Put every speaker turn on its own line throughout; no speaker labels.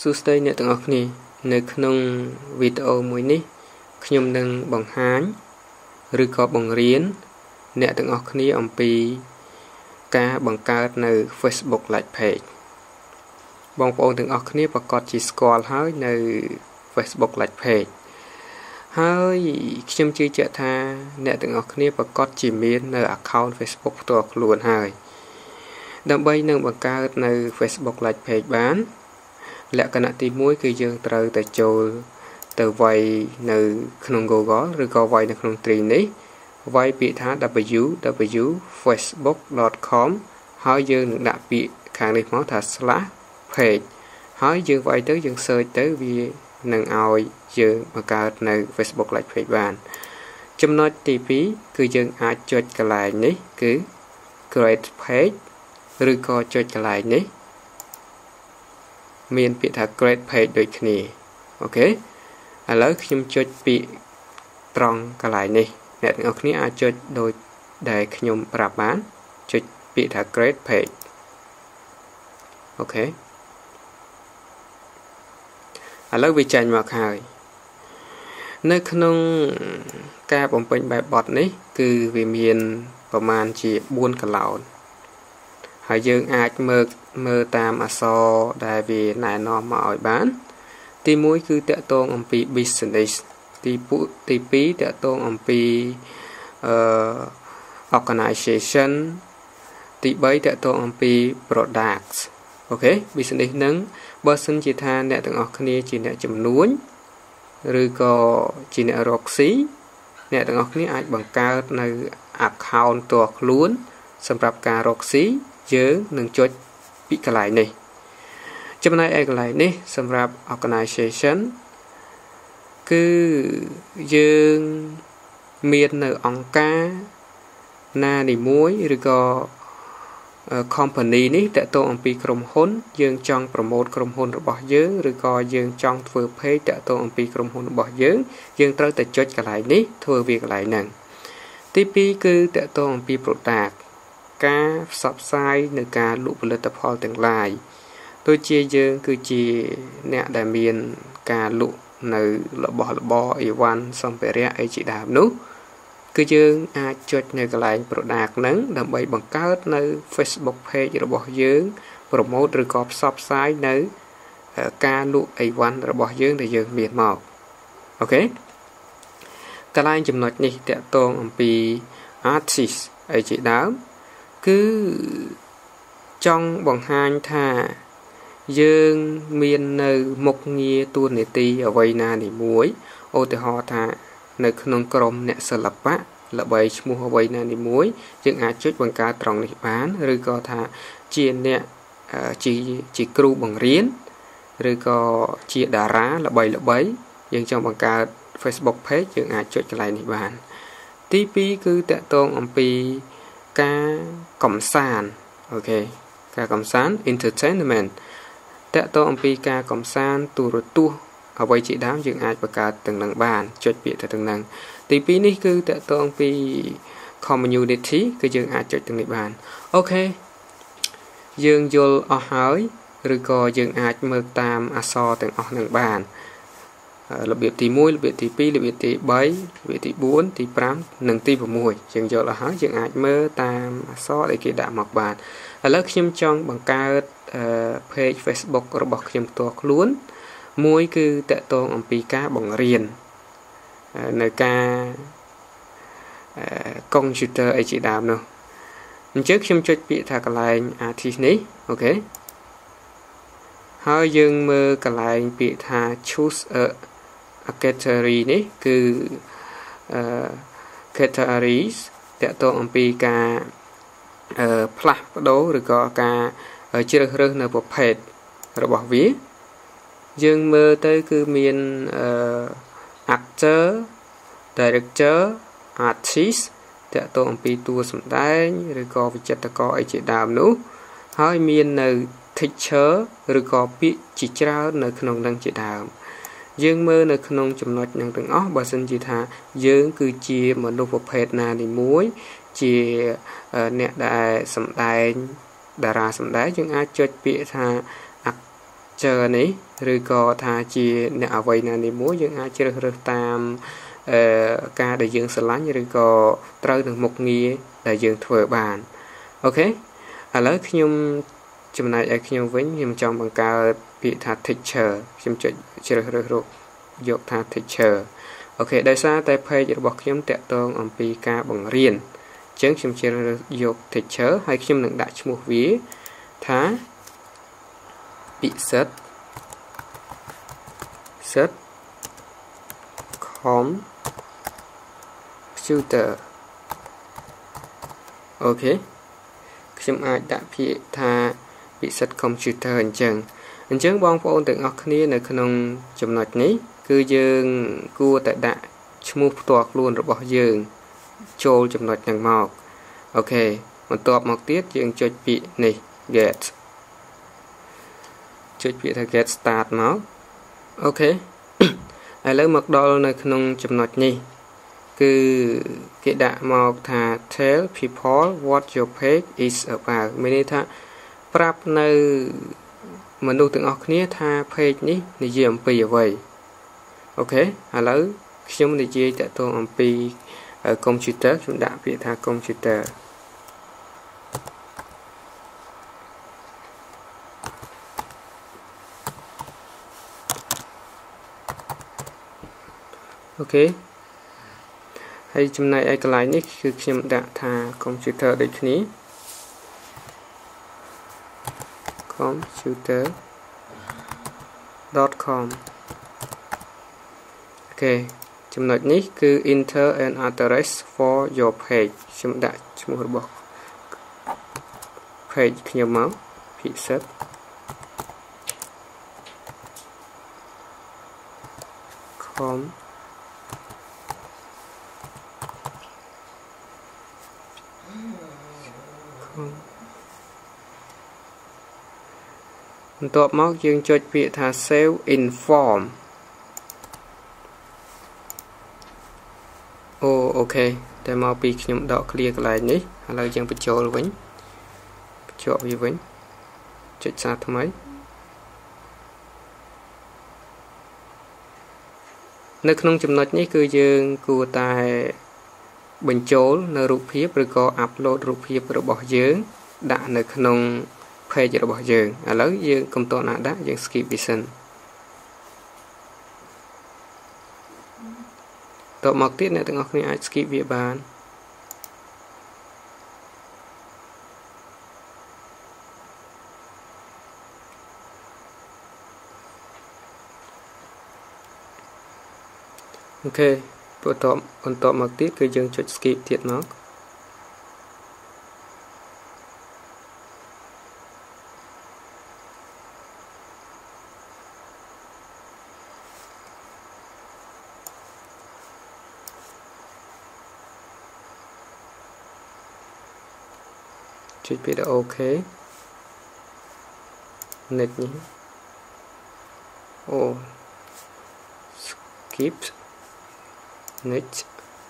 សួស្តីអ្នកទាំងអស់គ្នានៅក្នុងវីដេអូមួយនេះខ្ញុំនឹងបង្ហាញឬក៏បង្រៀនអ្នកទាំងអស់គ្នាអំពីការបង្កើតនៅ Facebook Like Page បងប្អូនទាំងអស់គ្នាប្រកាសជាស្គាល់ហើយនៅ Facebook Like Page ហើយខ្ញុំជឿជាក់ថាអ្នកទាំងអស់គ្នាប្រកាសជាមាននៅ account Facebook ផ្ទាល់ខ្លួនហើយដើម្បីនឹងបង្កើតនៅ Facebook Like Page បានលក្ខណៈទី1គឺយើងត្រូវតែចូលទៅវាយនៅក្នុង Google ឬក៏វាយនៅក្នុង tree នេះវាយពាក្យថា www.facebook.com ហើយយើងនឹងដាក់ពាក្យខាងនេះមកថា /page ហើយយើងវាយទៅយើង search ទៅវានឹងឲ្យយើងបង្កើតនៅ Facebook Like Page បានចំណុចទី2គឺយើងអាចចុចកន្លែងនេះគឺ create page ឬក៏ចុចកន្លែងនេះមានពាក្យថា create page ដូចគ្នាអូខេឥឡូវខ្ញុំចុចពាក្យត្រង់កន្លែងនេះអ្នកទាំងអស់គ្នាអាចចុចដោយដែលខ្ញុំប្រាប់បានចុចពាក្យថា create page អូខេឥឡូវវាចេញមកហើយនៅក្នុងការបំពេញបែបបទនេះគឺវាមានប្រមាណជា4កន្លោនហើយយើងអាចមើលតាមអក្សរដែលវាណែនាំមកឲ្យបានទី1គឺតាក់ទងអំពី business ទី2តាក់ទងអំពីorganization ទី3តាក់ទងអំពី products អូខេ business នឹងបើសិនជាថាអ្នកទាំងអស់គ្នាជាអ្នកចំនួនឬក៏ជាអ្នករកស៊ីអ្នកទាំងអស់គ្នាអាចបង្កើតនៅ account ផ្ទាល់ខ្លួនសម្រាប់ការរកស៊ីយើងនឹងចុចពីកន្លែងនេះចំណែកឯកន្លែងនេះសម្រាប់ organization គឺយើងមាននៅអង្គការណានីមួយឬក៏ company នេះតើតើអំពីក្រុមហ៊ុនយើងចង់ប្រម៉ូទក្រុមហ៊ុនរបស់យើងឬក៏យើងចង់ធ្វើ page តើតើអំពីក្រុមហ៊ុនរបស់យើងត្រូវតែចុចកន្លែងនេះធ្វើវាកន្លែងហ្នឹងទី2គឺតើតើអំពី product ការផ្សព្វផ្សាយនៅការលក់ផលិតផលទាំងឡាយដូចជាយើងគឺជាអ្នកដែលមានការលក់នៅរបស់របរអីវ៉ាន់សម្ភារៈអីជាដើមនោះគឺយើងអាចចុចនៅកន្លែង product ហ្នឹងដើម្បីបង្កើតនៅ Facebook page របស់យើងប្រម៉ូទឬក៏ផ្សព្វផ្សាយនៅការលក់អីវ៉ាន់របស់យើងដែលយើងមានមកអូខេកន្លែងចំណុចនេះតកតងអំពី artist អីជាដើមគឺចង់បង្ហាញថាយើងមាននៅមុខងារតួនាទីអ្វីណានីមួយឧទាហរណ៍ថានៅក្នុងក្រុមអ្នកសិល្បៈល្បីឈ្មោះអ្វីណានីមួយយើងអាចចុចបង្កើតត្រង់នេះបានឬក៏ថាជាអ្នកជាគ្រូបង្រៀនឬក៏ជាតារាល្បីយើងចង់បង្កើត Facebook page យើងអាចចុចកន្លែងនេះបានទី2គឺតកតងអំពីការកម្សាន្តអូខេការកម្សាន្ត entertainment តកតងអំពីការកម្សាន្តទូរទស្សន៍អ្វីជាដើមយើងអាចបង្កើតទាំងនឹងបានចុចពាក្យទៅទាំងនឹងទី2នេះគឺតកតងពី community គឺយើងអាចចុចទាំងនេះបានអូខេយើងយល់អស់ហើយឬក៏យើងអាចមើលតាមអក្សរទាំងអស់នឹងបានរបៀបទី1របៀបទី2របៀបទី3របៀបទី4ទី5និងទី6យើងយល់អស់ហើយយើងអាចមើលតាមអក្សរដែលគេដាក់មកបានឥឡូវខ្ញុំចង់បង្កើត page Facebook របស់ខ្ញុំផ្ទាល់ខ្លួនមួយគឺតកតងអំពីការបង្រៀននៅការ computer អីជាដើមនោះអញ្ចឹងខ្ញុំចុចពាក្យថាកន្លែង artist នេះអូខេហើយយើងមើលកន្លែងពាក្យថា choose a category នេះគឺ categories តកតងអំពីការផ្លាស់ប្ដូរឬក៏ការជ្រើសរើសនៅប្រភេទរបស់វាយើងមើលទៅគឺមានactor director artist តកតងអំពីតួសម្ដែងឬក៏វិចិត្រករអីជាដើមនោះហើយមាននៅ teacher ឬក៏ពាក្យជាច្រើននៅក្នុងនឹងជាដើមយើងមើលនៅក្នុងចំណុចនឹងទាំងអស់បើសិនជាថាយើងគឺជាមនុស្សប្រភេទណានីមួយជាអ្នកដែលសម្ដែងតារាសម្ដែងយើងអាចចុចពាក្យថា actor នេះឬក៏ថាជាអ្នកអ្វីណានេះមួយយើងអាចជ្រើសរើសតាមការដែលយើងស្រឡាញ់ឬក៏ត្រូវនឹងមុខងារដែលយើងធ្វើបានអូខេឥឡូវខ្ញុំចំណែកឲ្យខ្ញុំវិញខ្ញុំចង់បង្កើតពាក្យថា teacher ខ្ញុំចុចជ្រើសរើសយកថា teacher អូខេដោយសារតែ page របស់ខ្ញុំតាក់ទងអំពីការបង្រៀនអញ្ចឹងខ្ញុំជ្រើសរើសយក teacher ហើយខ្ញុំនឹងដាក់ឈ្មោះវាថាពិសិដ្ឋcomputer អូខេខ្ញុំអាចដាក់ពាក្យថាពិសិដ្ឋ computer អញ្ចឹងបងប្អូនទាំងអស់គ្នានៅក្នុងចំណុចនេះគឺយើងគួរតែដាក់ឈ្មោះផ្ទាល់ខ្លួនរបស់យើងចូលចំណុចហ្នឹងមកអូខេបន្ទាប់មកទៀតយើងចុចពាក្យនេះ get ចុចពាក្យថា get start មកអូខេឥឡូវមកដល់នៅក្នុងចំណុចនេះគឺគេដាក់មកថា tell people what your page is about មានន័យថាប្រាប់នៅមនុស្សទាំងអស់គ្នាថា page នេះនិយាយអំពីអ្វីអូខេឥឡូវខ្ញុំនិយាយតាក់ទងអំពី computer ខ្ញុំដាក់ពាក្យថា computerអូខេហើយចំណែកឯកន្លែងនេះគឺខ្ញុំដាក់ថា computer ដូចគ្នា computer.com អូខេចំណុចនេះគឺ enter an address for your page ខ្ញុំដាក់ឈ្មោះរបស់ page ខ្ញុំមកពិសិដ្ឋcomបន្ទាប់មកយើងចុចពាក្យថា save in form អូខេតែមកពីខ្ញុំដក clear កន្លែងនេះឥឡូវយើងបញ្ចូលវិញបញ្ជាប់វាវិញចុចសារថ្មីនៅក្នុងចំណុចនេះគឺយើងគួរតែបញ្ចូលនៅរូបភាពឬក៏ upload រូបភាពរបស់យើងដាក់នៅក្នុង page របស់យើងឥឡូវយើងកុំតណាដាក់យើង skip វាសិនតបមកទៀតអ្នកទាំងអស់គ្នាអាច skip វាបានអូខេបន្តមកទៀតគឺយើងចុច skip ទៀតមកចុចពាក្យថា OK នេះអូ skip next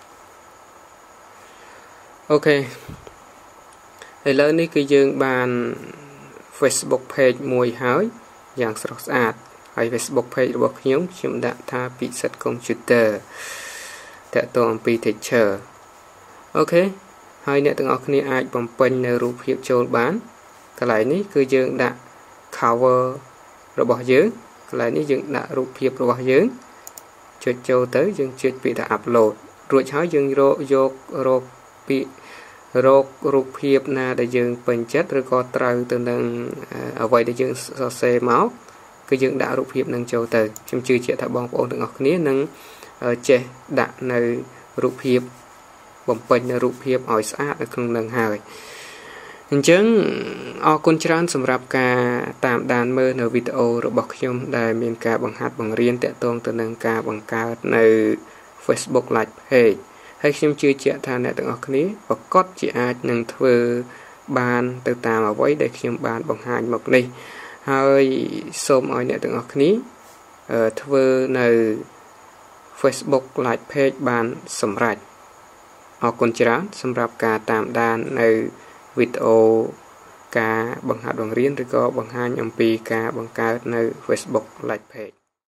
អូខេឥឡូវនេះគឺយើងបាន Facebook page មួយហើយយ៉ាងស្រស់ស្អាតហើយ Facebook page របស់ខ្ញុំដាក់ថាពិសិដ្ឋ computer តាក់ទងអំពី teacher អូខេហើយអ្នកទាំងអស់គ្នាអាចបំពេញនៅរូបភាពចូលបានកន្លែងនេះគឺយើងដាក់ cover របស់យើងកន្លែងនេះយើងដាក់រូបភាពរបស់យើងចុចចូលទៅយើងចុចពាក្យថា upload រួចហើយយើងរករូបភាពណាដែលយើងពេញចិត្តឬក៏ត្រូវទៅនឹងអ្វីដែលយើងសរសេរមកគឺយើងដាក់រូបភាពនឹងចូលទៅខ្ញុំជឿជាក់ថាបងប្អូនទាំងអស់គ្នានឹងចេះដាក់នៅរូបភាពបំពេញនៅរូបភាពឲ្យស្អាតនៅក្នុងនឹងហើយអញ្ចឹងអរគុណច្រើនសម្រាប់ការតាមដានមើលនៅវីដេអូរបស់ខ្ញុំដែលមានការបង្ហាត់បង្រៀនតាក់ទងទៅនឹងការបង្កើតនៅ Facebook Live Page ហើយខ្ញុំជឿជាក់ថាអ្នកទាំងអស់គ្នាប្រកាសជាអាចនឹងធ្វើបានទៅតាមអ្វីដែលខ្ញុំបានបង្ហាញមកនេះហើយសូមឲ្យអ្នកទាំងអស់គ្នាធ្វើនៅ Facebook Live Page បានសម្រេចអរគុណច្រើនសម្រាប់ការតាមដាននៅវីដេអូការបង្ហាត់បង្រៀនឬក៏បង្ហាញអំពីការបង្កើតនៅ Facebook Like Page